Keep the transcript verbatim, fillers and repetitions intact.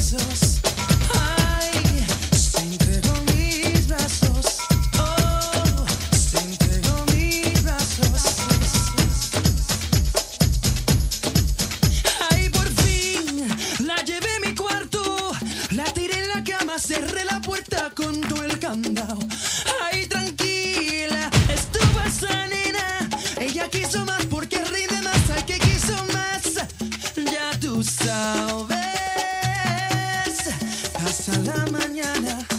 brazos. Ay, se entregó mis brazos. Oh, se entregó mis brazos. Ay, por fin la llevé a mi cuarto, la tiré en la cama, cerré la puerta con todo el candado. Ay, tranquila, estuvo esa nena. Ella quiso más porque rinde más. Ay, que quiso más. Ya tú sabes. Pasa la mañana.